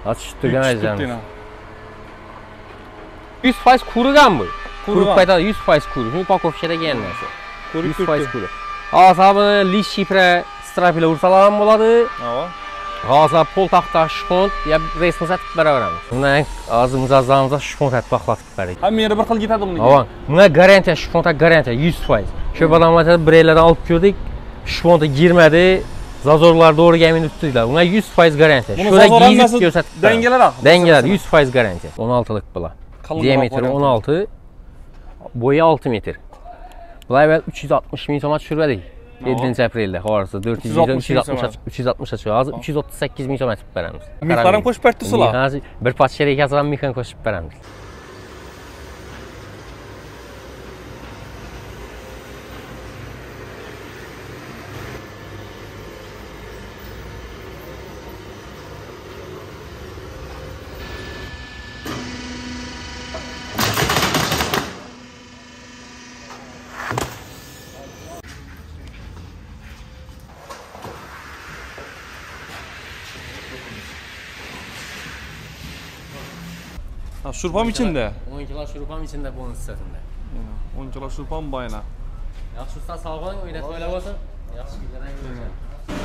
Tushtirgan ajamiz. 100% qurugan bu. Quruq paytda 100% quruq. Shuni pakovkada kelgan narsa. 100% quruq. Hozir buni lish shifra strapila ursalar ham bo'ladi. Hozir pol taxta shpont ya resmi satib beraveramiz. Bundan hozir muzazzamizda shpont atpaqlatib berdik. Hamma yeri bir xil ketadi bunga. Avon, buna garantiya, shponta garantiya 100%. Shu odamlarga bireylardan olib ko'rdik. Shponta girmadi. Zazorlar doğruga minib tutdilar. Buna 100% garantiya. Shunda yezib ko'rsatib beradi. Dengelar 100% garantiya. 16lik bular. Diametri 16, boyu 6 metr. Bular evvel 360 ming so'm tushirdik. 7-aprelda xo'rsa 360 açıyor. Hozir 338 ming so'm atib beramiz. Mexaram qo'shib beribsizlar. Hozir bir patcheri ham mexan qo'shib beramiz. Şurpam içinde. 10 kilo şurpam içinde bonus setinde. 10 kilo şurpam bayına. Yaxshi usta sog'ing, o'ynab o'ylab olsin. Yaxshi kunlardan ko'rishamiz.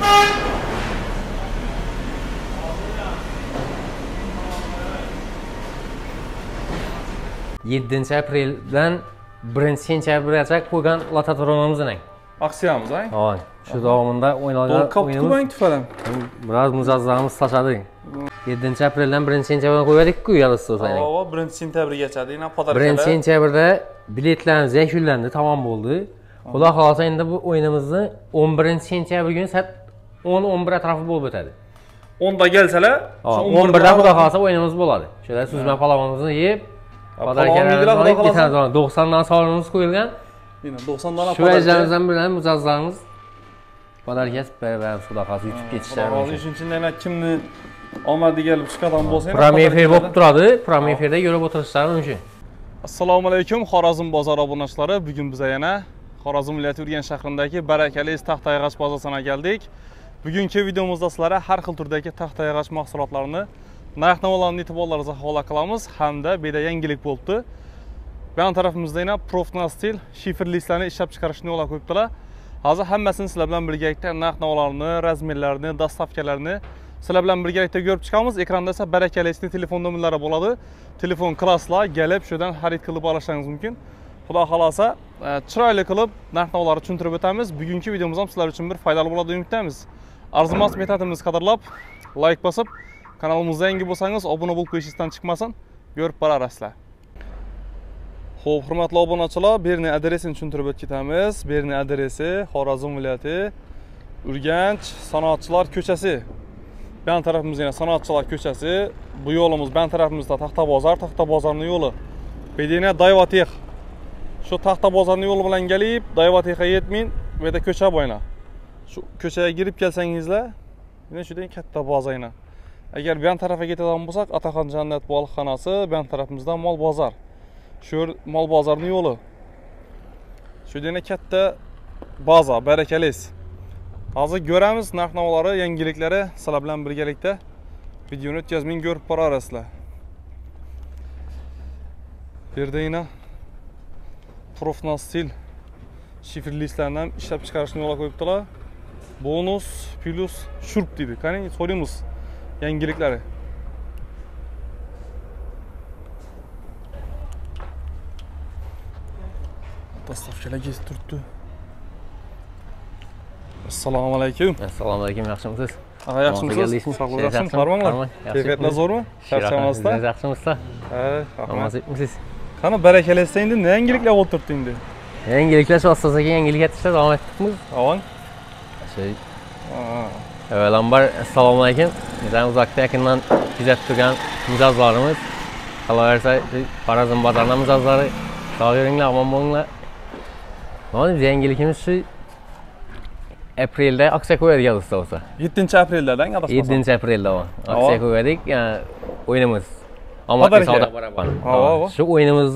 7-apreldan 1-sentyabrgacha qo'ygan lotatronimizdan. Aksiyamiz ay. Ha, shu davomida o'ynalgan o'yinimiz tufaram. Biroz muzazzamiz tashladik. 7-apreldan 1-sentyabrga qo'ydik-ku, yalisi o'saylik. Ha, 1-sentyabrgacha deyna podarkalar. 1-sentyabrda biletlarimiz yakunlandi, tamom bo'ldi. Xudo xolasa endi bu o'yinimizni 11-sentyabr kuni soat 10-11 atrofi bo'lib o'tadi. 10da kelsalar, 11da xudo xolasa o'yinimiz bo'ladi. Shunday suzma palovimizni yeb, podarkalarni ketadi. 90 dan sonimiz qo'yilgan. 90 dan shu ajamizdan bilan muzazzamiz podarkas beramiz xudo xolasa yutib ketishlar. Hozir shunchalik kimni omadi kelib chiqadan bo'lsa, Premier efir bo'lib turadi. Premier efirda yurib o'tirishlari mumkin. Assalomu alaykum Xorazm bozor obunachilari. Bugun biz yana Xorazm viloyati Urganch shahrindagi barakali taxtayog'och bozorasiga keldik. Bugungi videomizda sizlarga har xil turdagi taxtayog'och mahsulotlarini narx-navolarni e'tiborlaringizga havola qilamiz hamda beda yangilik bo'ldi. Bu yon tarafimizda yana Profnastil shifr listlarni ishlab chiqarishni yo'lga qo'yibdilar. Hozir hammasini sizlar bilan birgalikda narx-navolarni, razmerlarini, dastavkalarni sizlar bilan birgalikda ko'rib chiqamiz. Ekranda esa barakali telefon nomerlari bo'ladi. Telefon klasslar kelib shudan xarid qilib olishingiz mumkin. Xudo xolasa chiroyli qilib narx-navolarni tushuntirib o'tamiz. Bugungi videomiz ham sizlar uchun bir foydali bo'ladi deb umidamiz. Arzimas mehnatimizni qadrlab, like bosib, kanalimizga yangi bo'lsangiz, obuna bo'lib qo'yishingizdan chiqmasin, ko'rib borasizlar. Xo'p, hurmatli obunachilar, bu yerning adresini tushuntirib o'tamiz. Bu yerning adresi Xorazm viloyati Urganch sanoatchilar ko'chasi. Bu yon tarafimizda yana sanoatchilar ko'chasi. Bu yo'limiz bu yon tarafimizda Taxta bozorning yo'li. Bu yerda Dayvatex. Shu Taxta bozorning yo'li bilan kelib, Dayvatexga yetmin, bu yerda ko'cha bo'yina. Shu ko'chaga kirib kelsangizlar, mana shunday katta bozorina. Agar bu yon tarafga ketadigan bo'lsak, Ataxon Jannat baliqxonasi, bu yon tarafimizda mol bozor. Shu mol bozorning yo'li. Shu yerda katta bozor, barakaliz. Hozir ko'ramiz narx-navolari, yangiliklari sizlar bilan birgalikda videoni o'tkazmang ko'rib borasizlar. Bu yerda yana Profnastil shifr listlarini ham ishlab chiqarishni yo'lga qo'yibdilar. Bonus plus shurp deydi. Qani so'raymiz yangiliklari. Dastavkalar kelib turibdi. Assalomu alaykum. Assalomu alaykum, yaxshimisiz? Yaxshimisiz? Sog' bo'lasizmi? Farmanglar. Kayfiyatlar zo'rmi? Charchamasizlar? Yaxshimisizlar? Rahmat. Qani barakalaysizlar endi nima yangiliklar bo'lib turibdi endi? Yangiliklar shu asosaga yangilik aytishda davom etdik. Avon. Avvalambor assalomu alaykum. Bizlar uzoqda yaqindan kuzatib turgan mijozlarimiz, qolaversa Xorazm bozorining mijozlari, sog' yuringlar, omon bo'linglar. Mana biz yangilikimiz shu aprelda aksiya qo'ydik usta bo'lsa. 7-apreldan adashmasam. 7-aprelda aksiya qo'ydik. O'yinimiz Omadli savdo baraban. Shu o'yinimizni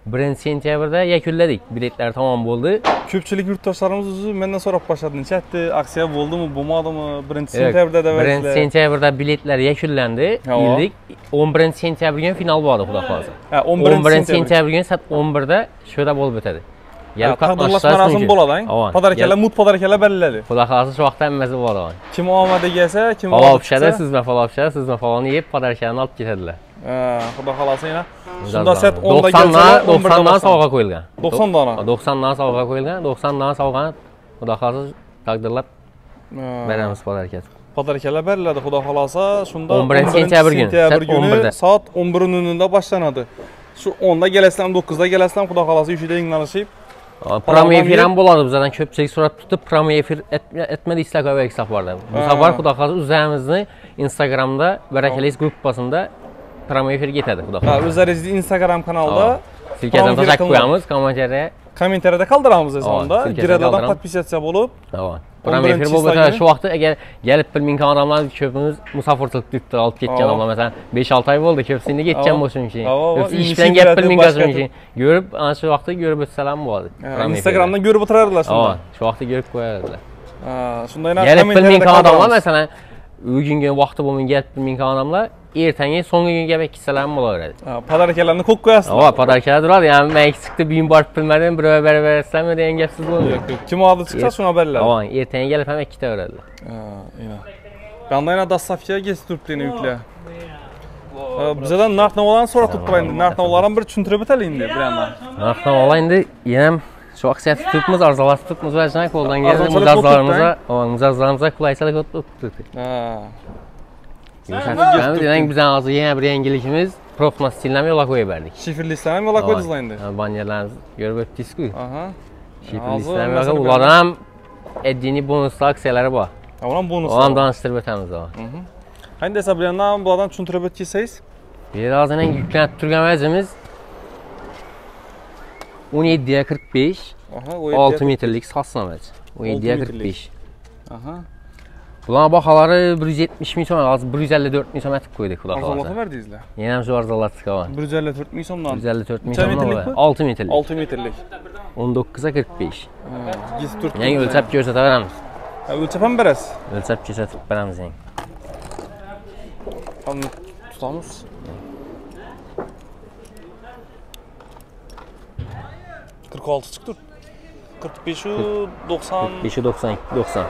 1 sentyabrda yakunladik. Biletler tamam bo'ldi. Ko'pchilik yurtdoshlarimiz o'zi mendan so'rab qolishadi. Necha aksiya bo'ldimi, bo'lmadimi? 1 sentyabrda davlatlar. 1 sentyabrda biletlar yakunlandi. Yillik 11 sentyabr kuni final bo'ladi, xudo xolasa. Ha, 11 sentyabr kuni soat 11 da shu yerda bo'lib o'tadi. Taqdirlash marosimi bo'ladi. Podarkalar, mut podarkalar beriladi. Xudo xolasa shu vaqtda hammasi bo'ladi. Kim omadiga kelsa, kim olishadi, sizdan olishadi, sizdan falonni yeb podarkani olib ketadilar. Xudo xolasa yana. Shunda soat 10 da 90 dan sovg'a qo'yilgan. 90 dona. 90 dan sovg'a qo'yilgan. 90 dan sovg'ani xudo xolasa taqdirlab beramiz podarkasi. Podarkalar beriladi, xudo xolasa. Shunda 11 sentyabr kuni soat 11:00 boshlanadi. Shu 10 da kelasizlar, 9 da kelasizlar, xudo xolasa uyda yanglashib. Promo efir ham bo'ladi. Bizdan ko'pchilik so'rab turibdi, promo efir etmadingizlar ko'p safarda. Bu safar xudo xolasa o'zimizni Instagramda Barakaliz gruppasida promo efir ketadi, xudo xolasa. O'zlaringizni Instagram kanalida silkadan tashlab qo'yamiz, kommentariyada qoldiramiz o'zimda. Giradadan podpisatsiya bo'lib. Promo efir bo'lib o'tadi. Shu vaqtda agar kelib bilmagan odamlar ko'pimiz musofirchilik deb olib ketgan odamlar, masalan, 5-6 oy bo'ldi, ko'psini ketgan bo'lsin uchun. Ish bilan gap bilmagan uchun ko'rib, ana shu vaqtda ko'rib o'tsalar ham bo'ladi. Instagramdan ko'rib o'tirardilar shunda. Shu vaqtda ko'rib qo'yardilar. Shunday ham kelib bilmagan odamlar, masalan, bugungi vaqti bo'lmagan kelib bilmagan odamlar ertangi so'nggi kunga bekitsalar ham bo'laveradi. Podarkalarni qo'yib qo'yasiz. Podarkalar turadi. Ya'ni men eksikda buyum borib bilmadim, birov beraverasizlarmi degan gapsiz bo'lmaydi. Kim oldi chiqsa shuna beriladi. Ertangi kelib ham ikkitaveradilar. Qanday dastlabki gez turibdi yuklar. Bizdan narx-navolarni so'rab turibdi endi. Narx-navolarni bir tushuntirib o'taylik endi bir yandan. Narx-navolar endi yana shu aksiya tutibmiz, arzonlashib turibmiz va jana qo'ldan kelgan mijozlarimizga qulaychilik o'tibdi. Demak, bizning hozir yana bir yangilikimiz profil stillarni yo'lga qo'yib berdik. Shifrli stillarni yo'lga qo'ydingizlar endi. Bannerlarni ko'rib o'tdingiz-ku. Shifrli stillar ulardan ham addiniy bonus aksiyalari bor. Ular bonus. Ularni tanishtirib o'tamiz. Qanday esa bir yandan bulardan tushuntirib o'tsangiz? Hozir yuklanib turgan vazimiz 17:45. 6 metrlik sasnamaz. 17:45. Bular baholari 170 ming so'm, hozir 154 ming so'm etib qo'ydik, xudo xolasa. Arzonlatib berdingizlar. Yana ham shu arzonlatdik ha. 154 ming so'mdan. 154 ming so'mdan. 6 metrlik. 6 metrlik. 19:45. Yangi o'lchab ko'rsataveramiz. O'lchab ham berasiz? O'lchab ko'rsatib beramiz yangi. Qani tutamiz. Altı çıktı. 45 90. 45 90 90.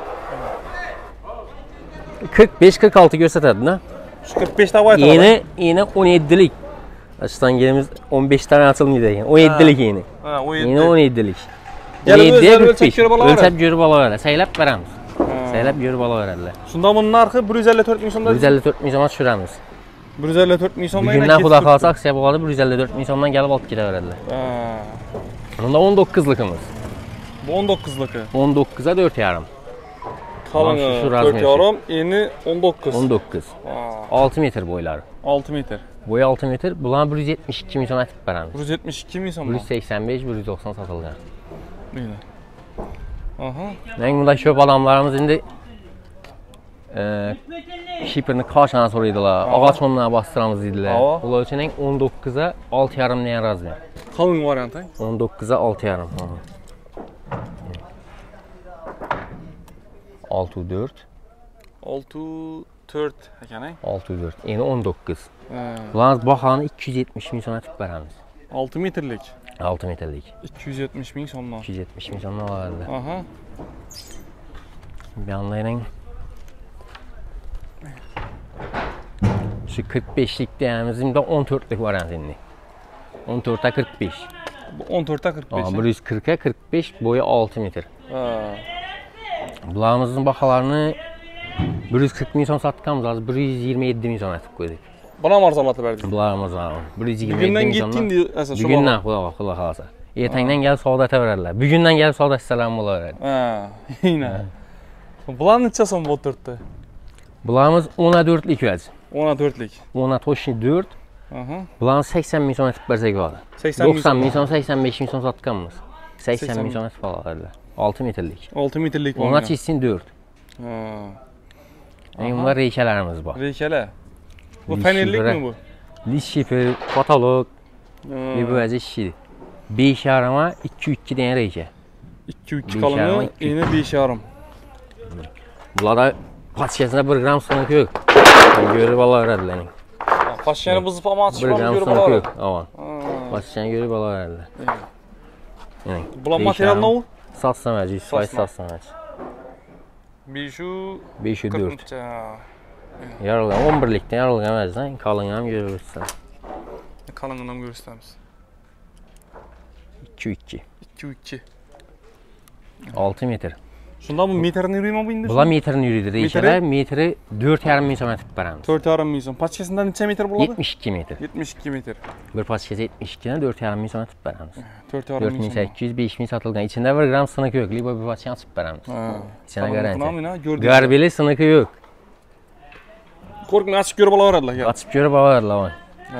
45-46 gösterdi ne? Şu 45 tane var. Yine 17'lik. Açıdan gelimiz 15 tane atılmıyor yani. 17'lik yine. Ha, 17. Yine 17'lik. 17'ye 45. Ölçep görüp alıverler. Saylap veremiz. Saylap görüp alıvererler. Şunda bunun narxı 154 ming so'mdan. 154 ming so'mdan tushiramiz. 154 ming so'mdan. Bugundan xudo xolasa aksiya bo'ladi, 154 ming so'mdan kelib olib ketaveradilar. Bunda 19'likimiz. Bu 19'lıkı. 19'a 4,5. Kalını 4,5, eni 19. 19. 6 metr boyları. 6 metr. Boyu 6 metr. Bulan 172 ming so'm etib beramiz. 172 ming so'm. 185, 190 satılgan. Neydi? Aha. Men bunda ko'p odamlarimiz endi shipperni qachon so'raydilar, og'och o'rniga bostiramiz deydilar. Ular uchun 19'a 6,5 degan razmer. Qalin varianti. 19'a 6,5. 6,4. 6,4 ekan. 6,4. Endi 19. Bularni bahoni 270 ming so'm etib beramiz. 6 metrlik. 6 metrlik. 270 ming so'mdan. 270 ming so'mdan oladi. Aha. Bir anlayın. Şu 45'lik deyimizde 14'lük var endi. 14'e 45. Bu 14'e 45. 140'a 45 boyu 6 metr. Bularımızın bahalarını 140 ming so'm satganmiz, hozir 127 ming so'm etib qo'ydik. Buna mı arzonlatib berdingiz? Bularimiz var. 127 ming so'mdan. Bugundan ketding asas shu. Bugundan xudo xolasa. Ertangdan kelib savdo etaveradilar. Bugundan kelib savdo etsalar bo'laveradi. Yine. Bular necha so'm bu 4'te? Bularimiz 10'a 4'lik vaz. 10'a 4'lik. 10'a to'shni 4. Bularni 80 ming so'm etib bersak bo'ladi. 90 ming so'm, 85 ming so'm sotganmiz. 80 ming so'm etib oladilar. 6 metrlik. 6 metrlik. Ona çizsin 4. Bunlar reykelerimiz var. Reykeler. Bu fenerlik mi bu? Liş şipi, katalog. Bu vəzi şişidir. 5 yarıma 2-2 dənə reyçə. 2-2 kalını, yine 5 yarım. Bunlarda paçkəsində 1 qram sınıq yox. Görüb ala verədilər. Paçkəni bızıb ama açıb alıb görüb ala verədilər. Aman. Paçkəni görüb ala verədilər. Bulan material nə o? Satsan vəzi, 100% satsan vəzi. 5-4. Yarılğan, 11'likdən yarılğan vəzdən kalınğam görürsün. Kalınğam görürsünüz. 2-2. 2-2. 6 metr. Şunda bu metrini yürüyüm bu indi? Bula metrini yürüdür. Reykələr metri 4,5 milyon metr bəramız. 4,5 milyon. Paçkəsində neçə metr buladı? 72 metr. 72 metr. Bir paçkəsi 72-dən 4,5 milyon metr bəramız. 4,5 milyon. 4800-5000 satılğan. İçində 1 qram sınıq yox. Libo bir paçkəni açıb bəramız. İçinə garantiya. Qarbeli sınığı yox. Korkun açıb görüb ala verədilər. Açıb görüb ala verədilər.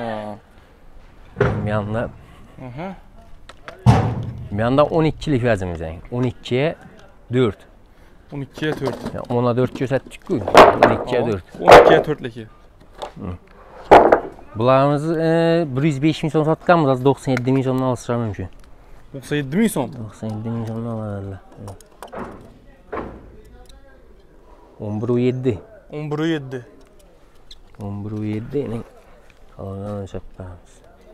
Yanında Yanında 12'lik vəzimizdən. 12'yə 4. 12'ye 4. 10'a 4 göstərdik ki. 12'ye 4. 12'ye 4'leki. Bularımızı 105 milyon satqanımız az 97 milyondan alıştıra mümkün. 97 milyon? 97 milyondan alarlar. 11-7. 11-7. 11-7 ilə qalanğan çəpbəyimiz.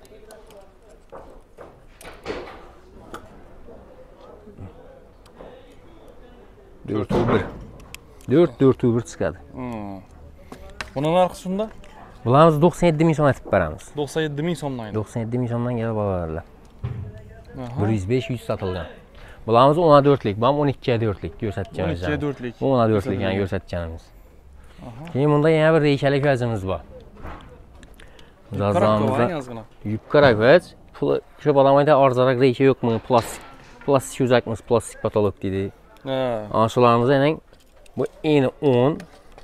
4-4 çıxadı. Bunun arxasında? Bularımız 97 milyon etib bəramız. 97 milyondan? 97 milyondan gəlib alarlar. 105-100 satılğan. Bularımız 10'a 4'lik, bunun 12'ye 4'lik göstərəcəyimiz. 12'ye 4'lik. 10'a 4'lik yəni göstərəcəyimiz. Şimdi bunda yine bir reykəlik vəzimiz var. Yupqaraq vəz. Şu balamayda arzaraq reykə yoxmu? Plastik uzaqmız, plastik patolog dedi. Anşularımıza ilə bu eyni 10.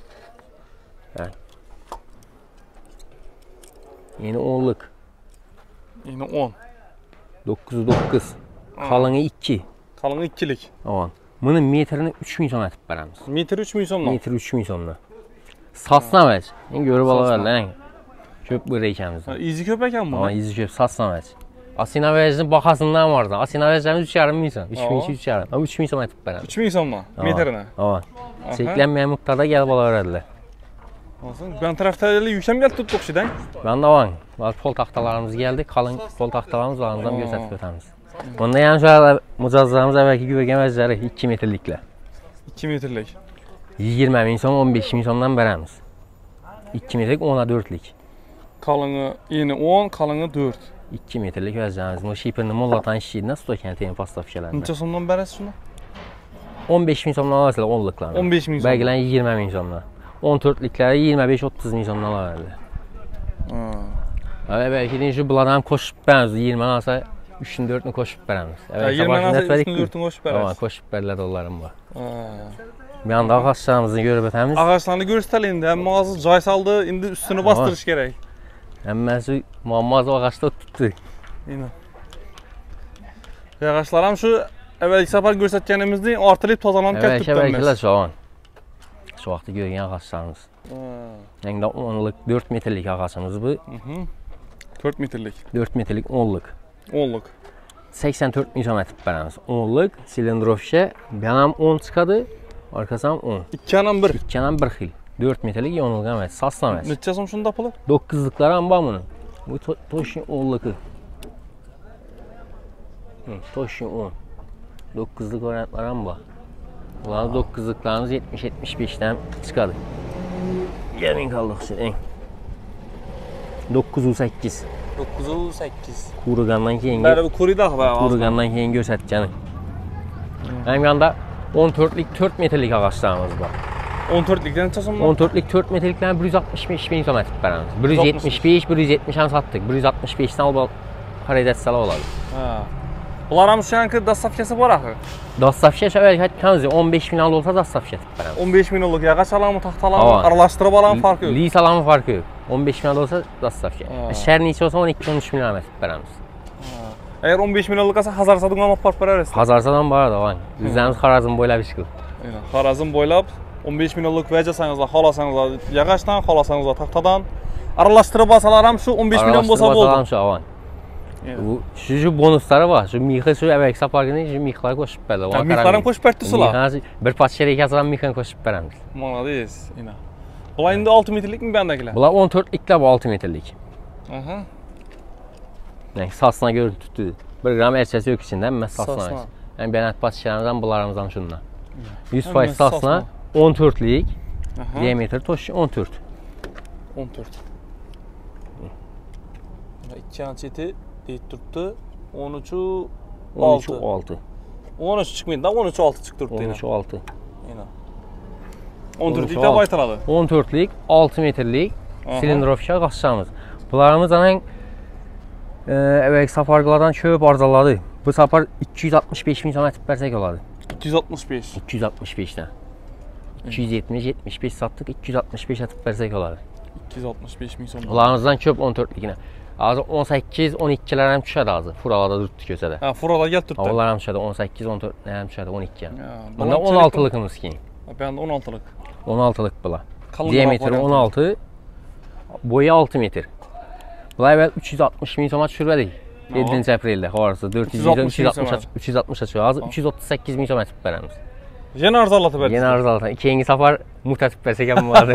Yeni 10'luk. Yeni 10. 9'u 9. Kalını 2. Kalını 2'lik. Aman. Bunun metrini 3 milyon etib bəramız. Metri 3 milyonla? Metri 3 milyonla. Satsına vəz. Görüb ala verlər. Köp bu reykəmizdən. İzi köpək amma? Aman izi köp. Satsına vəz. Asina vəzinin baxasından vardı. Asina vəzimiz 3,5 milyon. 3,2-3,5. Ama 3 milyon etib bəramız. 3 milyonla? Metrinə? Aman. Çeklənməyən muqtada gəlib ala verədilər. Ben taraftarlarla yüksem geldi tuttuk şeyden. Ben de var. Pol taxtalarımız geldi. Kalın pol taxtalarımız var. Ondan göstərib ötəmiz. Onda yəni şöyle mucazlarımız əvvəlki güvəgən vəzləri 2 metrliklə. 2 metrlik. 20 milyon, 15 milyondan bəramız. 2 metrlik 10'a 4'lik. Kalını yeni 10, kalını 4. 2 metrlik vəzlərimiz. Bu şipirini mollatan şişiyindən stokən teyin pasta fişələrində. Neçə sondan bərəsi şuna? 15 milyondan alarsa 10'luklarına. 15 milyon. Bəqilən 20 milyondan. 14'likləri 25-30 milyondan alarlar. Belki de şu bulardan koşup bəramız. 20 alsa 3'ün 4'ünü koşup bəramız. 20 alsa 3'ün 4'ünü koşup bəramız. Ama koşup bərlər onların var. Bir anda ağaçlarımızı görüb ötəmiz. Ağaçlarını göstərin də, mağazı cay saldı, indi üstünü bastırış gerek. Həmməsi mağazı ağaçda tutdu. İnan. Ağaçlar şu əvvəlki səfər göstərkənimizdə artılayıb tozalanıb gəlib tutdanməz. Əvvəlkilər çoğun. Şu vaxtı görgən ağaçlarımız. Yəni 10'luk 4 metrlik ağaçımız bu. 4 metrlik. 4 metrlik 10'luk. 10'luk. 84 milyon etib bəramız. 10'luk silindrofşə, yanam 10 çıxadı, arkasam 10. 2 yanam 1. 2 yanam 1 xil. 4 metrlik 10'luk əməz, saslaməz. Neçə som şunu tapılıb? 9'lukları amba bunun. Bu Toşin 10'luku. Toşin 10. 9'luk variantlar amba. Bunlar 9'luklarımız 70-75'den çıxadı. Gəlin qaldıq şimdi. 908. 908. Kuruqandan keyin. Bəli bu kuruyduq və. Kuruqandan keyin göstərəcəyini. Mənim yanında 14'lik 4 metrlik ağaçlarımız var. 14'likdən neçə som var? 14'lik 4 metrlikdən 165 milyon etib bəramız. 175, 170'den sattık. 165'den al xaridətsələ olardı. Bunlar şu anki dastavkası var axı. Dastavkə əvvəlki 15 milyon olsa dastavkə etib bəramız. 15 milyonluq yağaç alanı, taxtalanı, aralaşdırıb alanı farkı yox. Lis alanı farkı yox. 15 milyon olsa dastavkə. Şəhər neçə olsa 12-13 milyon etib bəramız. Əgər 15 milyonluq olsa Hazarsadan alıb park verərsiniz. Hazarsadan var da var. Üzərimiz Xarazm boylab işqil. Xarazm boylab 15 milyonluq vəcəsənizlə, xalasanızla, yağaçdan, xalasanızla, taxtadan aralaşdırıb alsalar şu 15 milyon bolsa oldu. Bu şu bonusları var. Şu mixi şu əvvəlki sapargının şu mixləri qoşub belə. Mixlərin qoşub bərtdisilər. Bir parça şerik yazılan mixini qoşub bərəmiz. Malades, ina. Bunlar indi 6 metrlik mi bəndəkilər? Bunlar 14'liklər, bu 6 metrlik. Aha. Yəni sasına görə tutdu. 1 qram ərçəsi yox içində, məhz sasına. Yəni bənət parçalarımızdan bunlarımızdan şundan. 100% sasına 14'lik. Diametre toş 14. 14. 2 ançeti deyib durdu. 13'ü 6. 13'ü 6. 13 çıxmaydı da 13'ü 6 çıxdı durdu. 13'ü 6. Ina. 14'likdə baytaladı. 14'lik 6 metrlik silindrovka qaçacağımız. Bunlarımız anan əvvəlki saparqlardan köp arzaladı. Bu sapar 265 min sm bərsək olardı. 265. 265'dən. 270-75 sattık, 265 atıp versek olardı. 265 min sm. Bunlarımızdan köp 14'likine. Azı 18-12'lər həm düşədi azı. Furalada durdu gösədə. Hə, furala gəl durdu. Onlar həm düşədi 18-14 həm düşədi 12. Bunda 16'lığımız ki. Bəndə 16'lıq. 16'lıq bula. Diametri 16, boyu 6 metr. Bunlar əvvəl 360 min sm düşürmədik. 7-ci apreldə havarısı 360 açıyor. Azı 338 min sm atıb bərəmiz. Yeni arızalatı verdi. Yeni arızalatı. İkinci safar mutatip versek vardı.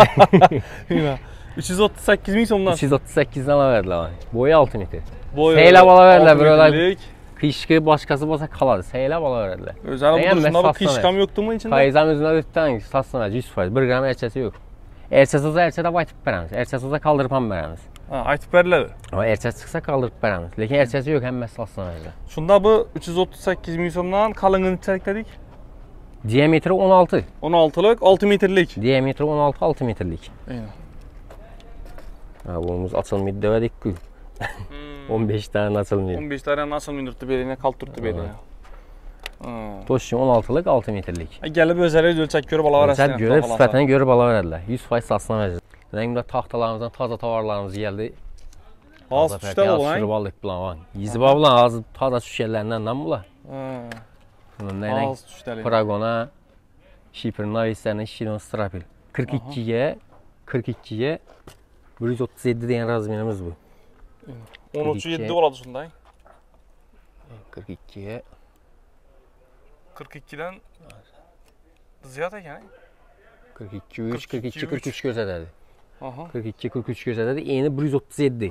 338 min somdan. 338'den ala verdiler. Boyu 6 metre. Seylab ala verdiler böyle. Kışkı başkası olsa kalardı. Seylab ala verdiler. Özel bu duruşunda kışkam yoktu mu içinde? Kayızam özüne tuttan satsana 100%. 1 gram erçesi yok. Erçesi olsa erçede baytıp veremiz. Erçesi olsa kaldırıp veremiz. Ha, aytıp verirler. Ama erçesi çıksa kaldırıp veremiz. Lakin erçesi yok hem satsana verdiler. Şunda bu 338 min somdan kalınlığını içerikledik. Diametre 16. 16'lık, 6 metrlik. Diametre 16, 6 metrlik. Aynen. Ha, bunumuz açılmıydı demedik ki. 15 tane açılmıyor. 15 tane açılmıydı beline, kaldırdı beline. Toşun 16'lık, 6 metrlik. Gəlib özələri ölçək görüb ala verəsinə. Ölçək görüb, sifətini görüb ala verədilər. 100% satsına verəcək. Rəngimdə taxtalarımızdan taza tavarlarımız gəldi. Az düşdə bu lan. Sürüb alıq bulan. Yizibə bulan, az taza şüşərlərindən lan bular. Az düşdəli. Pragona, Şiprin, Navislərlə, Şiron, Strapil. 42'ye 137 deyən razmerimiz bu. 13-7 oladı şunday. 42'ye 42'dən ziyada yəni. 42, 3, 42, 43 gözədədir. 42, 43 gözədədir. Eni 137.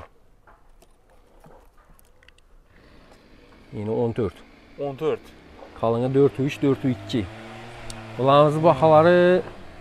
Eni 14. 14. Kalını 4-3, 4-2. Bunlarımızın baxaları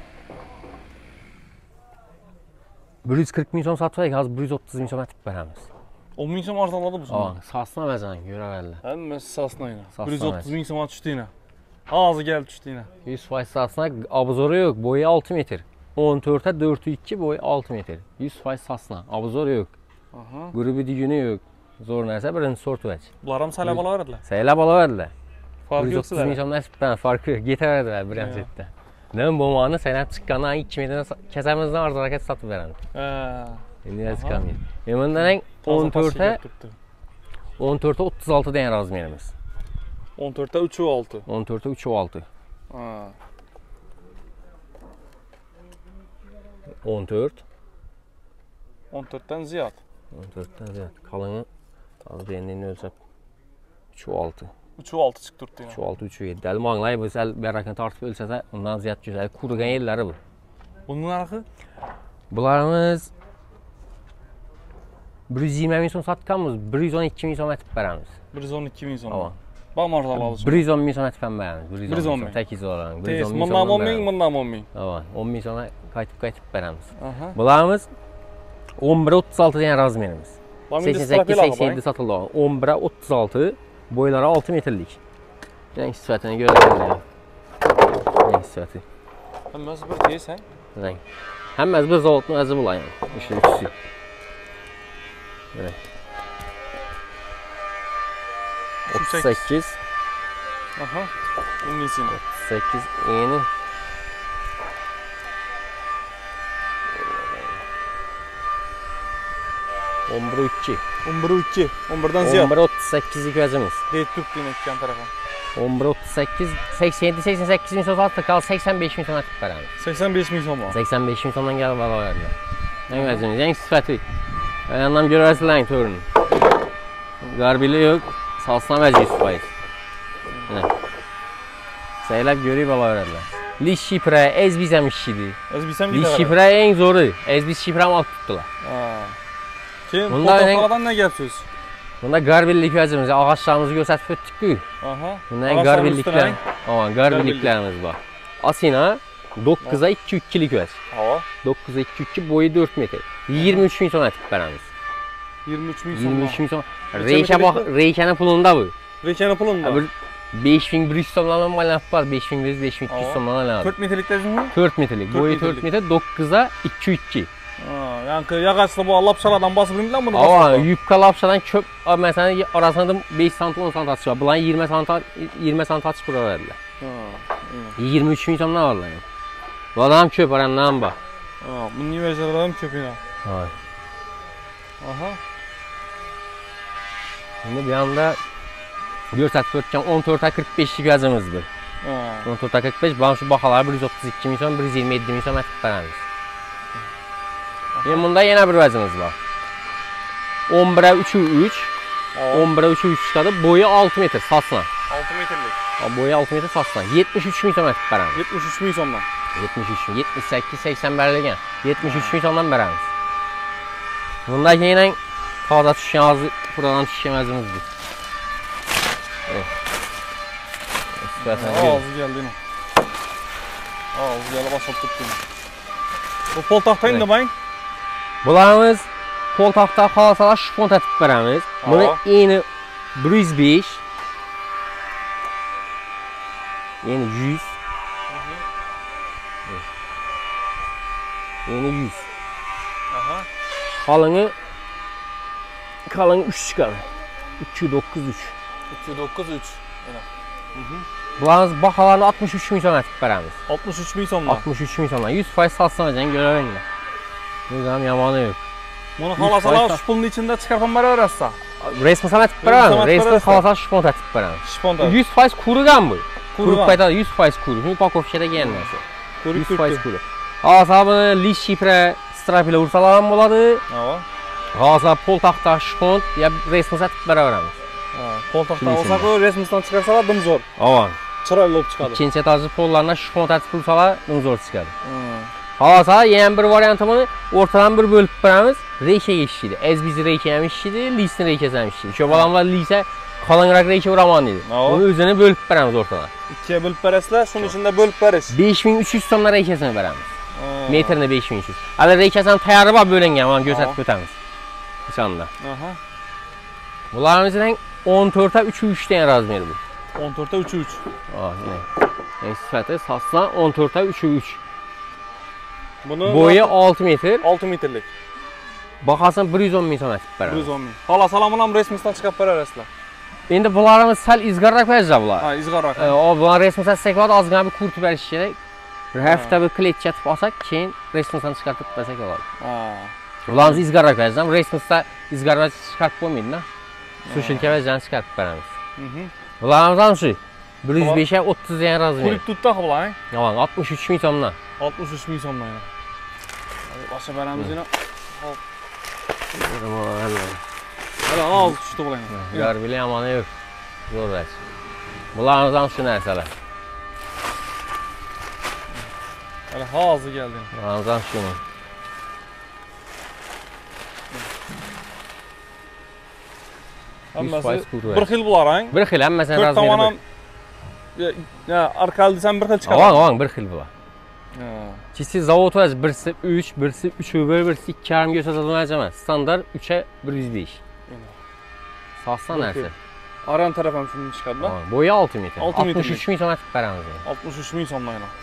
140 min som satırıq, az 130 min som atıb verəmiz. 10 min som arzaladı bu sonra? Sasına vəzən, görə verlə. Həm mən sasına ilə. 130 min som düşdü ilə. Ağzı gəlib düşdü ilə. 100% sasına abuzoru yox, boyu 6 metr. 14'ə 4-2, boyu 6 metr. 100% sasına, abuzoru yox. Qrubu digini yox. Zor nəsə birinci sort vəc. Bunlar sayla bala verdilər? Sayla bala verdilər. Farkı yoxsa? 130 min som nəsbətən farkı yox. Getə verdilər bir ənsetdə. Nəm bu manı sənə çıxqandan 2 metrdən kəsəmizdən arz hərəkət satıb verəmiz. İndi nə çıxamayız. Yeməndən 14'ə 36 deyən razmerimiz. 14'ə 3-6. 14'ə 3-6. 14. 14'dən ziyad. 14'dən ziyad. Kalını az beğendiğini ölçəb 3-6. 3-6 çıxdı durdu. 3-6, 3-7. Dəli mağlayı bu səl bərakını tartıb ölçəsə ondan ziyad gözəl. Kuruqan yerləri bu. Bunun arxı? Bunlarımız 120 min som satqanımız 112 min som ətib verəmiz. 112 min som. Bax marzalı 110 min som ətib verəmiz. 110 min. Tək iz olaraq. Bundan 10 min, bundan 10 min. 10 min soma qayıtıb verəmiz. Bunlarımız 11'ə 36 deyən razmerimiz. 88-87 satıldı. 11'ə 36, boyları 6 metrlik. Rəng sifətini görəlim. Rəng sifəti. Həmməz bir deyirsən? Rəng. Həmməz bir zavodun əzi bulan yəni. İşte üçüsü. Rəng. 38. Aha. Bunun iyisini. 38 yeni. On 11'ə 11'dən ziyad. 11'ə 38'lik vəzimiz. Deyib durdu yenə ikən tərəfə. 11'ə 38, 87-88 min som satdıq, qaldı 85 min som atıb verəmiz. 85 min som var. 85 min somdan gəlib ala verdim. Rəng vəzimiz, rəng sifəti. Yandan görərsiniz rəng törünü. Garbili yok. Salsam vəz 100%. Səylab görüb ala öyrədilər. Liş şifrə, ezbizəm işidir. Liş şifrə en zoru. Ezbiz şifrəm alt tutdular. Kim? Portaqaladan nə gəlsiniz? Bunda qarbillik vəzimiz, ağaçlarımızı göstərib ötdük bu. Bunda qarbilliklərimiz var. Asina 9'a 2-2'lik vəz. 9'a 2-2 boyu 4 metr. 23 min son ətib bərəmiz. 23 min son. Reykənin pulunda bu. Reykənin pulunda? 5100 somlanan maliyat var. 5100-5200 somlanan lazım. 4 metrliklər mi? 4 metrlik. Boyu 4 metr. 9'a 2-2. Yəni yağaçda bu lapşalardan basıb bilmirlər bunu? Ava, yubka lapşadan köp, məsələn arasında 5 sant 10 sant açıq var. Bunların 20 sant açıq bura verdirlər. 23 min somdan varlar. Bu adam köp arandan bax. Bu niyə vəcərlərim köpünə? Şimdi bir anda göstərtörkən 14-45'lik vəzimizdir. 14-45, bana şu baxaları 132 min son, 127 min son ətib bərəmiz. Bunda yenə bir vəzimiz var. 11'ə 3-3, 11'ə 3-3 çıxadı, boyu 6 metr saçla. 6 metrlik. Boyu 6 metr saçla. 73 min son ətib bərəmiz. 73 min sondan. 73 min, 78-80 bərəligən. 73 min sondan bərəmiz. Bundakı yenə taza düşkən azı, buradan düşkən vəzimizdir. Ağzı gəldi yine. Ağzı gəldi, basıb tutdu. Bu pol taxtayın da bayın? Bunlarımız pol taxta xalasalar şifon tətib bərəmiz. Bunu yeni 105, yeni 100, yeni 100. Kalını 3 çıxarır. 293. 293. Bunlarımız baxalarını 63 min son ətib bərəmiz. 63 min sondan? 63 min sondan. 100% satsın hocam, görəvənlə. Buradan yamanı yok. Bunu xalasalar şiponun içində çıxarpan bərə öyrətsə? Resmi ətib bərəmiz. Resmi xalasalar şipon ətib bərəmiz. Şipon da? 100% kuru qan bu. Kuru payda 100% kuru. Şimdi pakovşədə gəlməsi. 100% kuru. Asabını liş şifrə strap ilə vursalar boladı. Xalasalar pol taxta şipon ya resmi ətib bərəmiz. Pol taxta olsa o resmisdən çıxarsalar dım zor. Avan. Çıraylı olub çıxadı. İkinci etajlı pollarına şifon ətib vursalar dım zor çıxadı. Xalasalar yeni bir variantımını ortadan bir bölüb bərəmiz. Reykə geçişidir. Ezbizi reykə yemişidir, lisini reykə yemişidir. Şöp adamlar lisə kalınraq reykə vuraman idi. Bunu özünü bölüb bərəmiz ortadan. 2'ye bölüb bərəslər, şunun içində bölüb bərəs. 5300 sonla reykəsini bərəmiz. Metrini 5300. Hələ reykəsinin təyarı var bölüngən, onu göstərib ötəmiz. Hiç anda. Bunlarımızın 14'ə 3-3 dəyən razmeri bu. 14'ə 3-3. Yəni sifəti satsına 14'ə 3-3. Boyu 6 metr. 6 metrlik. Baxarsan 110 min son ətib bərəmiz. 110 min. Hala salamınam resmisdən çıxıb bərəslər. İndi bunlarımız səl izqarraq vəzcə bunlar. İzqarraq. Bunlar resmisdən səkvad az qana bir kurtu bəriş gələk. Həftə bir klet çətib asaq ki, resmisdən çıxartıb bəsək olar. Bunlarımız izqarraq vəzcəm. Resmisdən izqarraq çıxartıb qoymayın da. Su şirkə vəzcəni çıxartıb bərəmiz. Bunlarımızdan şu 105'ə 30 dəyən razı verir. Kulik tutdaq bunlar. 63 min sondan. 63 min sondan yana. Başa bərəmiz yana. Hələ ağız düşdü bunlar yana. Qarbili yamanı yox. Zor vəz. Bunlarımızdan şu nərsələr. Hələ ağzı gəldi. Bunlarımızdan şunu. Həmməsi 40 il bunlar ha? 40 il, həmməsən razı verir. Arkalı desəm 40 il çıxar. Avan 40 il bunlar. Ki zavod vəz birisi 3, birisi 3 bölü, birisi 2 yarım göstərəcəm vəzəmə. Standart 3'ə 105. Satsan nəsə. Aran tərəfəm şunu çıxardı. Boyu 6 metr. 63 min son ətib bərəmiz. 63 min sondan yana.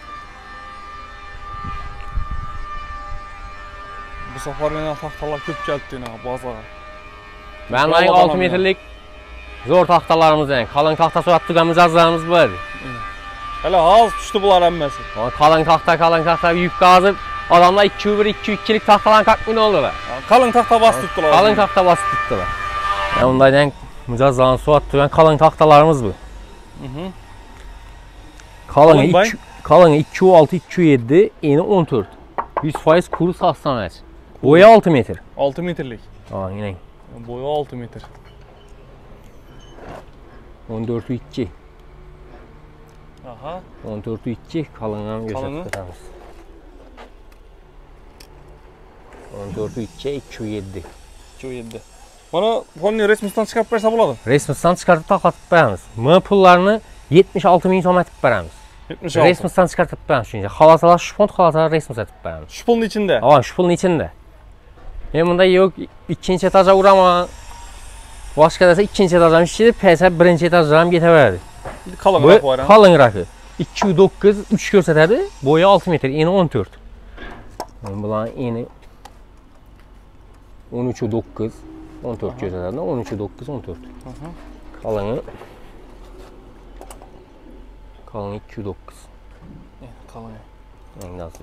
Bu səfər yenə taxtalar köp gəldi yenə bazara. Mənim ayın 6 metrlik zor taxtalarımız yəni. Kalın taxta soyatdığımız azlarımız var. Hələ az düşdü bunlar əmməsi. Kalın taxta yük qazıb adamlar 2-1-2-2'lik taxtalan qalqmı nə olurlar? Kalın taxta bas tutdular. Kalın taxta bas tutdular. Ondaydan mücazzalan soyatdığın kalın taxtalarımız bu. Kalın 2-6-2-7, eni 14. 100% kuru satsan əç. Boyu 6 metr. 6 metrlik. Yine. Boyu 6 metr. 14.2. Aha. 14.2 kalınlığını gösteririz. 14.2 2.7. 2.7. Bana polni resmistan çıkarıp verse buladı. Resmistan çıkartıp taklatıb veramiz. Mı pullarını 76.000 so'm etib beramiz. 76. Resmistan çıkartıp beramiz. Çünki xalatalar şpont, xalatalar resmis etib beramiz. Şpulun içinde. Ava, şpulun içinde. Bunda yok ikinci etaja urama. Başqa desa ikinci etajdan işləyib, PS birinci etajdan getə verdi. Kalın rakı var. Kalın rakı. 2.9 3 göstərdi. Boyu 6 metr, eni 14. Bunların eni 13.9 14 göstərdi. 13.9 14. Kalını 2.9. Kalın. Nasıl?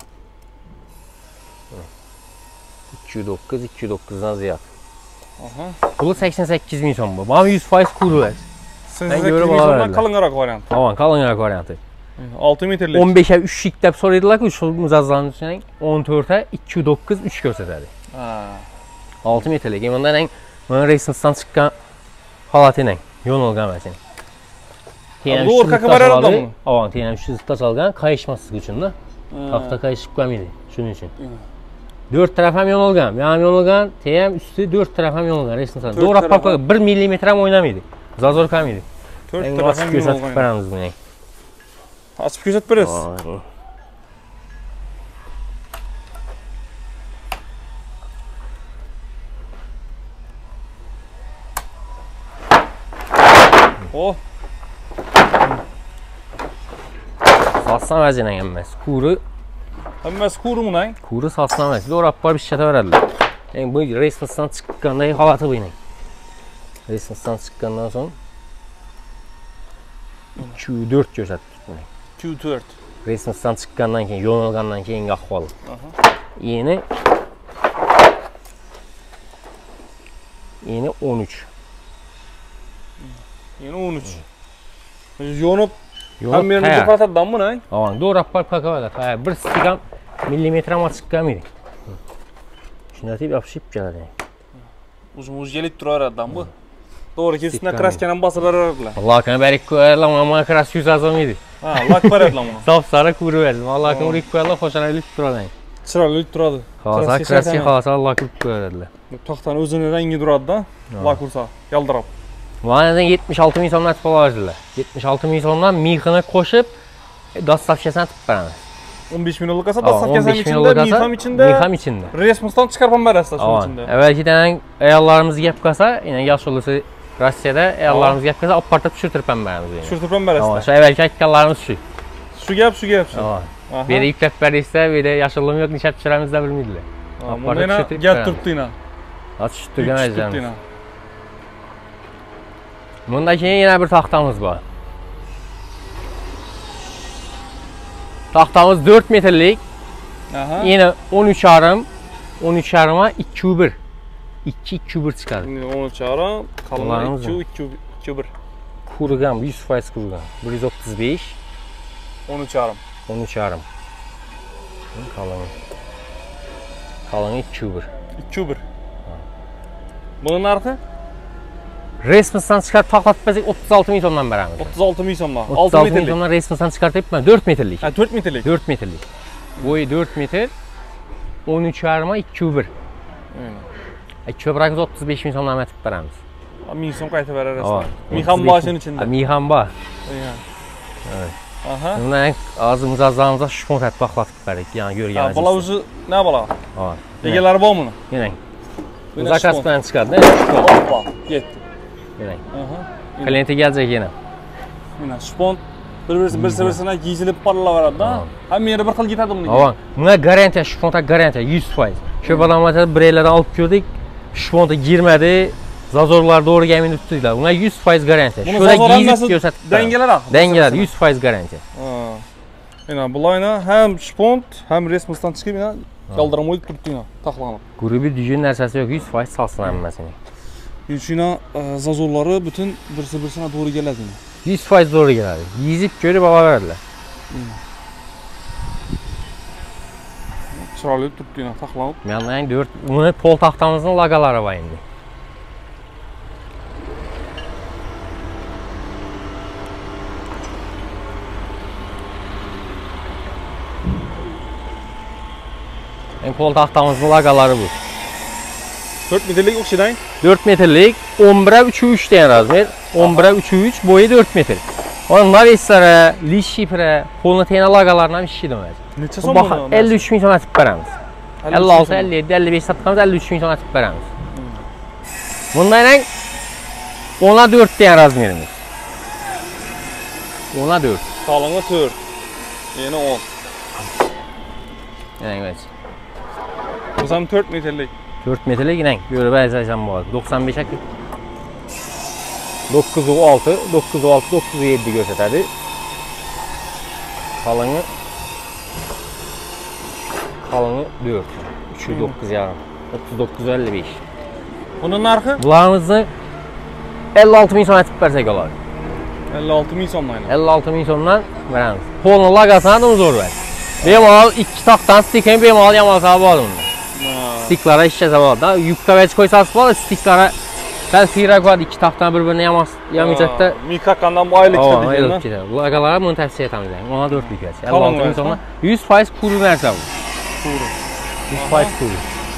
2.9 2.9'dan ziyad. Pulu 88.000 so'm bu. Bana 100% kuru ver. 88.000 so'mdan kalın rakı variantı. Tamam, kalın rakı variantı. 6 metrlik. 15'e 3 şik deb so'raydilar ki, şu muzazlarning içinden 14'e 2.9 3 göstərdi. 6 metrlik. Bundan eng resmistan chiqqan holati eng yo'nilgan mashin. Bu orqa kamerada mı? Avan, teyan 300 ta salgan, qayishmaslik uchun da. Taxta qayishib qolmaydi, shuning uchun. 4 taraf ham yo'nilgan, bu ham yo'nilgan, teyan üstü 4 taraf ham yo'nilgan resmistan. Doğru papka 1 mm ham o'ynamaydi. Zazor qolmaydi. 4 taraf ham yo'nilgan. Beramiz buni. Açıp ko'rsatib berasiz. Oh. Satsan vəzinə emas. Kuru. Emas kuru mu lan? Kuru satsan emas. Doğru appar bir şişətə verədilər. Yəni bu resmistan çıxqanda halatı bu ilə. Resmistan çıxqandan sonra 2-4 göstərdi bunu. 2-4. Resmistan çıxqandan keyin, yo'nilgandan keyingi ahvol. Yeni 13. Yeni 13. Yo'nib ham yerni fataddan mı lan? Aman, doğru appar kakavalar. Ha, bir stikam millimetre ama çıkamaydı. Şuna deyip yapışıp gəldi. Uzun gelip durar adam bu. Doğru ki üstüne kraskenen basılar aradılar. Allah kanı bərik koyarlar ama kras yüz azamıydı. Ha, lak var adamı. Saf sarı kuru verdim. Allah kanı uğrayıp koyarlar, hoşana ölüp durarlar. Çıralı ölüp duradı. Kraski xalasa lakıp koyarlar. Taxtanı özünün rengi duradı da, lak vursa, yaldırab. Bana neden 76.000 so'mdan tip verdiler. 76.000 so'mdan mixini qo'shib, dastavkasini tip beramiz. 15 minutlik asa dastavkasının içinde, mixam içinde. Resmistan çıkarpam berasizlar şunun içinde. Əvvəlkidən ayarlarımız gap qalsa, yəni yaş olursa Rusiyada ayarlarımız gap qalsa, aparta pişirtirpəm beramiz. Pişirtirpəm berasizlar. Şu əvvəlki hakikalarımız şu. Şu gap. Biri yüklep verirse, biri yaşıllığım yok, nişap pişiremiz de bilmediler. Bunu yine gel tuttu yine. Aç tuttu yine əcəmiz. Bundaki yine bir taxtamız var. Taxtamız 4 metrlik. Yine 13 yarım. 13 yarıma 2-1. 2-2-1 çıkardı. 13 yarım. Kalınlığı 2-1. Kurugan, 100% kurugan. 135. 13 yarım. 13 yarım. Kalını 2-1. 2-1. Bunun arxı? Resmistan çıkartıp taklatıb bəzək 36.000 so'mdan beramiz. 36.000 so'mdan. 36.000 so'mdan resmistan çıkartıp ben 4 metrlik. Ha 4 metrlik. 4 metrlik. Boyu 4 metr. 13 yarıma 2-1. 2-1 35.000 so'mdan etib beramiz. 1000 so'm qayta berarsiz. Mixam başının içinde. Mixam var. Evet. Aha. Bundan ağzımız azlarımıza şpon tətib baxlatıb bərik. Yəni görgəniz. Bala ucu nə bala? Ha. Egeləri var mı? Yenə. Zakazdan çıxardı. Hoppa, getdi. Yenə. Klientə gələcək yenə. Yenə şpon bir-birinə giyizilib parla var da. Hem yeri bir xil getadi bunu. Avan. Buna garantiya, şponta garantiya 100%. Köp adamlar bireylərdən alıb gördük. Şponta girmədi. Zazorlar doğru gəmini tutdular. Buna 100% garantiya. Şurada giyizib göstərdik. Dəngelər axı. Dəngelər 100% garantiya. Yenə bulayına həm şpont, həm resmistan çıxıb yenə qaldıram oyub durdu yenə taxlanıb. Qrubi düzgün nərsəsi yox, 100% salsın əmməsini. Yenə zazorları bütün birisi-birisinə doğru gələdi yenə. 100% doğru gələdi. Giyizib görüb ala verdilər. Çıralayıb durdu yenə taxlanıb. Yəni 4 bunu pol taxtamızın laqaları var indi. Pol taxtamızın laqaları bu. 4 metrlik oxidayın. 4 metrlik 11'e 3'ü deyen razmer. 11'e 3'ü boyu 4 metr. Onun naveslərə, liş şifrə, poluna teyinə laqalarına bir şey demək. Neçə son bunu? 53 min son atıb verəmiz. 56, 57, 55 satdığımız 53 min son atıb verəmiz. Bunda ilə 10'a 4 deyen razmerimiz. 10'a 4. Kalını 4. Yeni 10. Evet. Bu zaman 4 metrlik. 4 metrlik yine görüp əzəcəm bu arada. 95'e 9'u 6, 9'u 6, 9'u 7 göstərdi. Kalını 4. 3'ü 9 yarım. 39-55. Bunun narxı? Bunlarımızı 56 min son atıb versək olar. 56 min sonlayla. 56 min sondan verəmiz. Polun laqasına da zor ver. Bemal 2 taxtdan stikini bemal yamal sahibi alın. Stiklara işləyəcək var da. Yubka vəc koysası var, stiklara xira qoyad 2 taxtdan bir-birinə yamayacaq da. Mikakandan bu aylık istədik. Laqalara bunu təhsiyə etəmizək. Ona 4 lük vəc. 56 min sondan 100% kuru versə bu. Kuru. 100% kuru.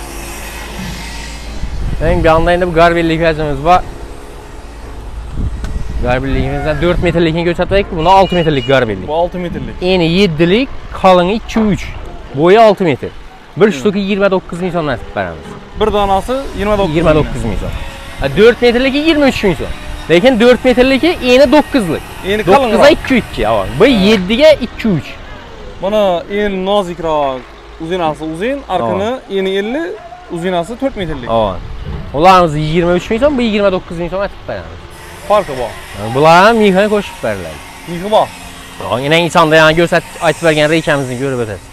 Bir anda indi bu qarbellik vəcimiz var. Qarbellikimizdən 4 metrlikini götürək ki, buna 6 metrlik qarbellik. Bu 6 metrlik. Eni 7'lik, kalını 2-3. Boyu 6 metr. Bir ştuku 29 min son nasip verəmiz. Bir danası 29 min son. 4 metrliki 23 min son. Lakin 4 metrliki eni 9'lık. Eni kalın 9'a 2-2. Bu 7'ye 2-3. Bana eni nazikra uzinası uzun, arkını eni 50, uzinası 4 metrlik. Onlarımız 23 min son, bu 29 min son nasip verəmiz. Farkı var. Bunlara mixini koşup verirler. Mixi var. Yine insanda yani görsət açıb vergən reykəmizin görüb ötəsin.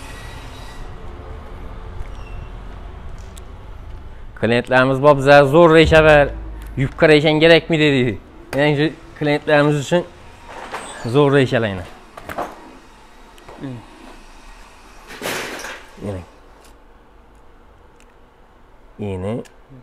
Klientlərimiz bizə zor reykə ver, yubka reykən gerek mi dedi. Yəni klientlərimiz üçün zor reykələyinə. Yeni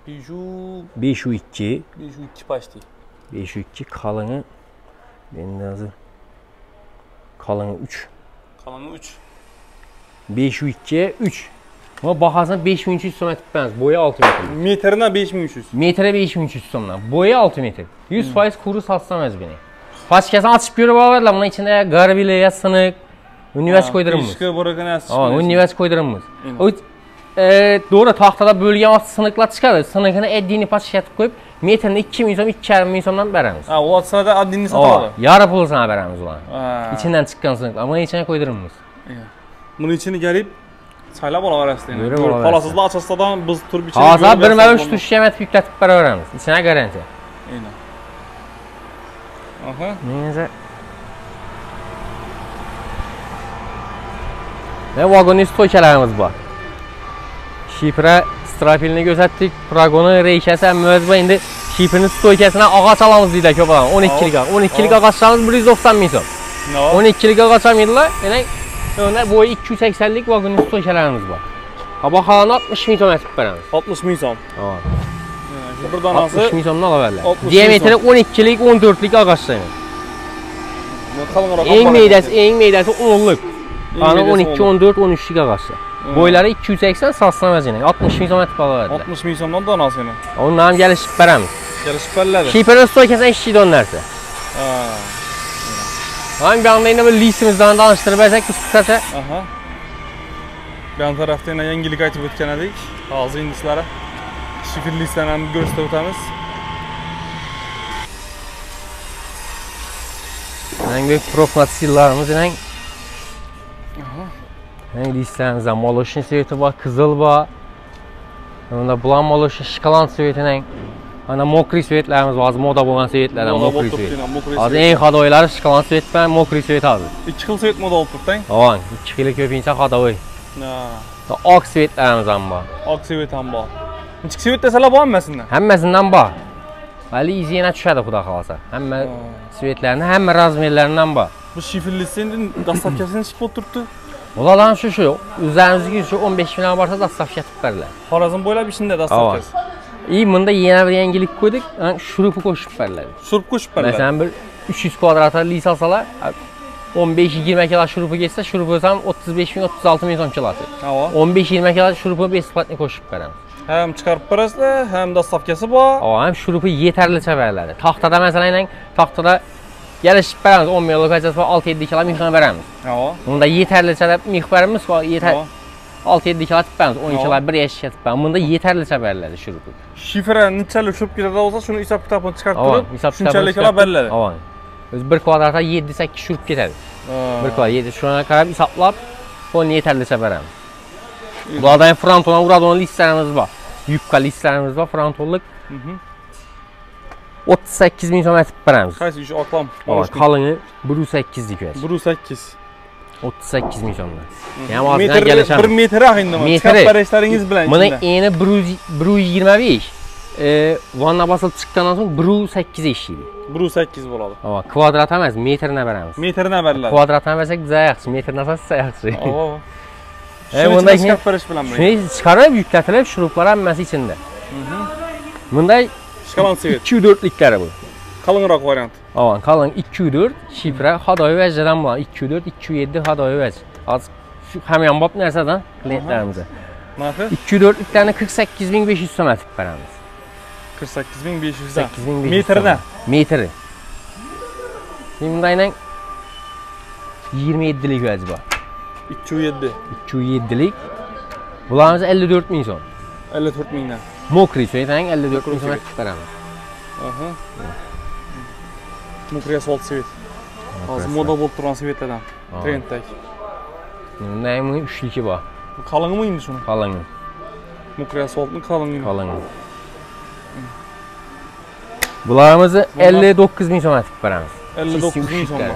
5-2 başlayı. 5-2 kalını bendazı kalını 3 kalını 3 5-2'ye 3 ama bakarsan 5300 son etmez boyu 6 metre metrine 5300 metre 5300 sonuna boyu 6 metre 100% kuru satsamaz beni paçkasını açıp görüp alırlar bunun içinde garbileya sınık üniversite koydurumuz üniversite koydurumuz doğru tahtada bölge sınıklar çıkarır sınıkını eddiğini paçkaya koyup metrinde 2 min son 2,5 min sondan verəmiz. O sırada adını satalım. Yarı pulu sana verəmiz ulan. İçinden çıkan sınıklar ama içine koydurumuz. Bunun içini gelip saylab ola verəsləyin. Palasızla açastadan biz tur biçini görüb. Hazır bir məvə 3 tuş yemət yüklətib bərə verəmiz. İçine garanti. Eynə. Aha. Neyse. Ve vagonist toykelərimiz var. Şifrə strapilini göstərdik. Pragonu, reykəsə, müəzzibə indi şifrinin stoykəsinə ağaç alamız deyilək o falan. 12'lik ağaçlarımız 190 min son. 12'lik ağaç amıydılar. Yəni boyu 280'lik vagonist stoykələrimiz var. Baxalan 60 min son əsib verəmiz. 60 min son. Buradan 60 min sondan ala verilər. Diametri 12'lik, 14'lik ağaçlarımız. En meydəsi 10'luk. 12, 14, 13'lik ağaçlar. Boyları 280 satsana vəzinə. 60 min son ətib ala verilər. 60 min sondan danası ilə. Onların gəlişib verəmiz. Gəlişib verələrdir. Şiperin stoykəsən işçiydi onlarsa. Hangi bir anda yine böyle lisimizden danıştırıp etsek biz kısaca. Bir an tarafta yine yengilik aytıp ötkənədik. Ağzı indislərə. Şifir listələrini göstərib ötəmiz. En büyük profnatillarımız yine listələrimizdə Moloshin sveti var, kızıl var. Onda bulan Moloshin, şokolad svetiyle. Hani mokri svetlərimiz var, moda bulan svetlərdən mokri svet. Az en xadoyları şokolad svet və mokri svet hazır. 2 xil svet moda olub turtdan? Avan, 2 xili köpüncə xadoy. Ağ svetlərimiz var. Ağ svet var. Neçik svet desələ bu həmməsindən? Həmməsindən var. Ali izləyənə düşədi xuda xalasa. Həmmə svetlərindən, həmmə razmerlərindən var. Bu şifirlisinin dastavkəsini çıxıb oturtdu. Oladan şu, üzerinizdeki şu 15 bin varsa dastavkə tip verirlər. Xorazm boylab içində dastavkəsi. Bunda yeni bir yengilik koyduk, şurupu koşup verirlər. Şurup koşup verirlər. Məsələn bir 300 kvadrata lis alsalar, 15-20 kilo şurupu geçse şurupu tam 35.000-36 min so'm kilosi. 15-20 kilo şurupu besplatni qo'shib beramiz. Hem chiqarib berasizlar, hem dastavkasi bor. Hem şurupu yeterlicha beriladi. Taxtada masalan, taxtada gelişib beramiz 10 ml kachasi 6-7 kilo mixini beramiz. Bunda yeterlicha deb mix beramiz, yeter 6-7 kilo tip beramiz, 10 kilo bir yashga tip beramiz. Bunda yeterlicha beriladi şurupu. Şifre neçalik tushib ketadi bo'lsa, shuni hisob kitobini chiqarib turib, shunchalik kilo beriladi. O'zi 1 kvadratga 7-8 tushib ketadi. 1 kvadrat 7 shuna qarab hisoblab, onu yeterlicha beramiz. Bulardan fronton uradon listlarimiz bor. Yupqa listlarimiz bor, frontonlik. 38 min so'm etib beramiz. Qaysi ish oqlam? Qalini 1.8 dik beramiz. 1.8. 38 min so'mdan. Yani aslında gelişamiz. 1 metr aqindimi? Chiqib berishlaringiz bilan ichida. Buni eni 1.25. Vanna basılıb chiqqandan so'ng 1.8 eshiydi. 1.8 bo'ladi. Kvadrat emas, metrine beramiz. Metrine beriladi. Kvadratdan bersak biza yaxshi, metrdan bersak yaxshi. Bunda chiqarib berish bilan shuni chiqarib yuklatilib, shuruplar hammasi ichida. Bunday shkalan svet. 2-4liklari bu. Qalinroq variant. Qalin 2-4 shifra Xadoy vajdan bor. 2-4, 2-7 Xadoy vaj. Hozir shu hamyon bop narsadan klientlarimizga. Narxi? 2-4liklarni 48.500 so'm etib beramiz. 48.500 metrine. Metri. Bundaydan 27lik vaj bor. 207. 207lik. Bularimiz 54 min so'm. 54 mingdan. Mokri so'ydan 54 min so'm etib beramiz. Mokri asfalt svet. Hozir moda bo'lib turgan svetlardan. Trenddagi. Bunday 3ligi bor. Bu qalingmi endi shuni? Qalin. Mokri asfaltning qalingmi? Qalin. Bularimizni 59 min so'm etib beramiz. 59 min so'm.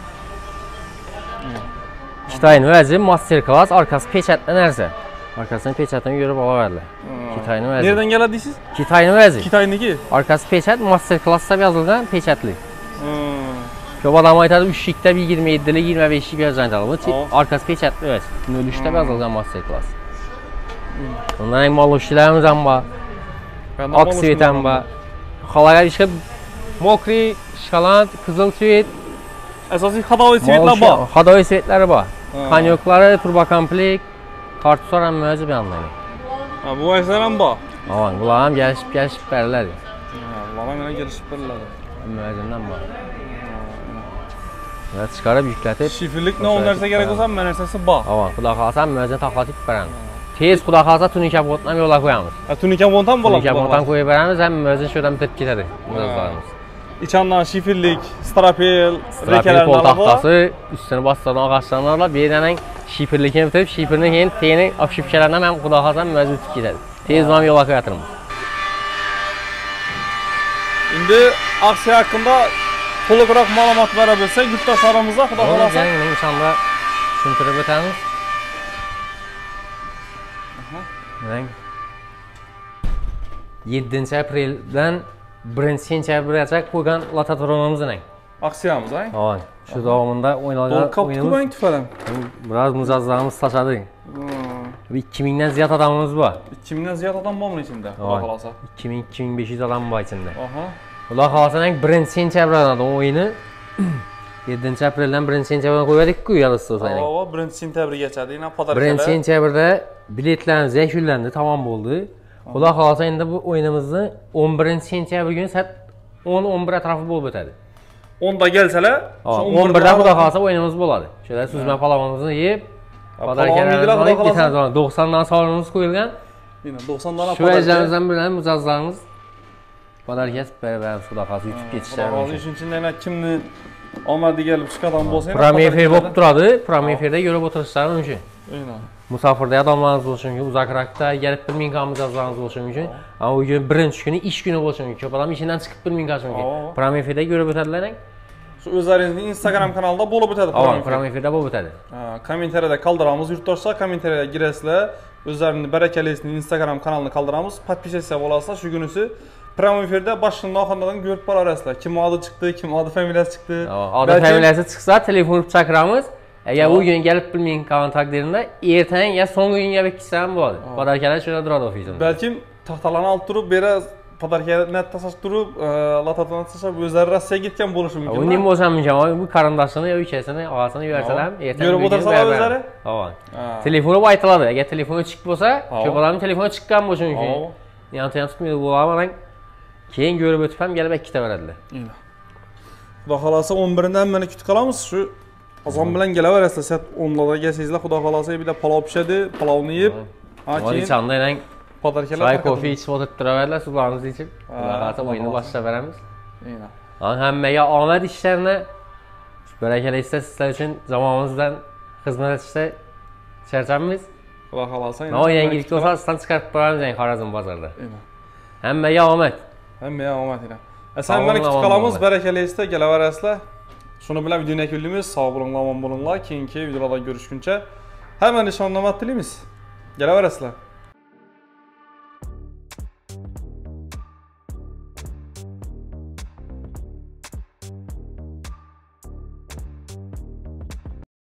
Kitayning o'zi master class, arkasi pechatli narsa. Arkasini pechatini görüp olaverdilar. Kitayning o'zi. Nereden geldi deysiz? Kitayning o'zi. Kitayniki? Arkasi pechat, master class deb yozilgan pechatli. Ko'p odam aytadi 3likda 27lik, 25lik yozilgan. Arkasi pechatli o'zi. 03 deb yozilgan master class. Bundan maluşlarimiz ham bor. Aksvet ham bor. Xalaga chiqib mokri, shokolad, qizil svet. Asosiy Xadoy svetlar bor. Xadoy svetlari bor. Konyoklari, turbo komplekt, kartuslar ham o'zi bilan. Bu aytlar ham bor. Bular ham gelişib beriladi. Bular ham gelişib beriladi. O'zidan bor. Ve çıkarıp yükletip. Şifirlik ne o narsa gerek olsa men narsasi bor. Xudo xolasa o'zini taxlatib beramiz. Tez xudo xolasa tunika botni ham yo'lga qo'yamiz. Tunika botni ham bo'ladi. Tunika botni ham qo'yib beramiz, ham o'zini shu yerdan bitib ketadi. Mijozlarimiz. İçandan şifirlik, strapel, pol taxtasi, üstini bastırdan ağaçlarla bir yerden şifirlikini bitirib, şifirni keyin teni apşipkalardan ham xudo xolasa o'zi bitib ketadi. Tez ham yo'lga qo'yatırmiz. Endi aksiya hakkında to'liqroq ma'lumot bera bilsak, yurtdoshlarimizga xudo xolasa inshaalloh tushuntirib o'tamiz. Mana 7-apreldan 1-sentyabrgacha qo'ygan lototrionimizning aksiyamiz, ay? Shu davomida o'ynalgan o'yinimiz tufadan. Biroz mijozlarimiz tashadi. 2000 dan ziyod odamimiz bor. 2000 dan ziyod odam bormi ichida? Xudo xolasa. 2500 odam bor ichida. Xudo xolasa 1-sentyabrdan o'yini 7-apreldan 1-sentyabrdan qo'ydik-ku, yolg'iz o'yning. 1-sentyabrgacha deyna podarkalar. 1-sentyabrda biletlarimiz yakunlandi, tamom bo'ldi. Xudo xolasa endi bu o'yinimizni 11-sentyabr kuni soat 10-11 atrofi bo'lib o'tadi. 10da gelseler, 11da xudo xolasa o'yinimiz bo'ladi. Shunda suzma palovimizni yeb, podarkalarimizni ketamiz. 90 dan sovrinimiz qo'yilgan. 90 dan shu ajamizdan bilan mijozlarimiz podarkas berib xudo xolasa yutib ketishlari mumkin. Shuning uchun yana kimni omadi kelib chiqadigan bo'lsa, Premier efir bo'lib turadi. Premier efirda ko'rib o'tirishlari mumkin. Musafirda odamlarimiz bo'lishi mumkin, uzoqroqda kelib bilmagan mijozlarimiz bo'lishi mumkin. Ammo bu kun birinchi kuni ish kuni bo'lishi mumkin. Ko'p odam ishidan chiqib bilmagan mumkin. Premier efirda ko'rib o'tadilar. Shu o'zlaringizning Instagram kanalida bo'lib o'tadi. Premier efirda bo'lib o'tadi. Kommentariyada qoldiramiz yurtdoshlar, kommentariyada girasizlar. O'zlarining barakalisini Instagram kanalini qoldiramiz. Podpisatsiya bo'lasizlar shu kunisi. Premier efirda boshdan oxiridan ko'rib borasizlar. Kim adı chiqdi, kim adı familiyasi chiqdi. Adı familiyasi chiqsa telefon qilib chaqiramiz. Eğer bu gün gelip bilmeyin kalan takdirinde erten ya son gün gelip gitsem bu oldu. Podarkalar şöyle duradi ofisimiz. Belki tahtalarını alıp durup biraz podarkaga net tashlab turib, latadan tashlab o'zlari Rossiyaga ketgan bo'lishi mumkin. Uning bo'lsam bu qarindoshini yoki ukasini, og'asini yuborsalar, Yurib o'tirsalar o'zlari? Ha. Telefoni aytiladi. Agar telefoni chiqib bo'lsa, ko'p odamning telefoni chiqqan bo'lsin uchun. Yan tutmaydi bu mana keyin ko'rib o'tib ham kelib ikkitaveradilar. Xudo xolasa 11dan meni kutib qolamiz. Shu azon bilan kelaverasizlar. Soat 10larda kelsangizlar, xudo xolasa bir de palov pishadi, palovni yeb, keyin chandalang podarkalar choy, kofe ichib o'tirib turaveradilar, suvlarimizni ichib. Xudo o'yinni boshlaveramiz. Hammaga omad ishlarini barakalaysizlar, sizlar uchun zamonimizdan xizmat etishda charchamaymiz. Xudo xolasa. Yangilik bo'lsa, sizdan chiqarib qo'yamiz Xorazm bozorida. Hammaga omad. Hammaga omad ila. Sen meni kutib qolamiz, barakalaysizlar, kelaverasizlar. Shuni bilan videoni yakunlaymiz. Sog' bo'linglar, omon bo'linglar. Keyingi videolarda ko'rishguncha hamma nishonnamat tilaymiz. Kelaverasizlar.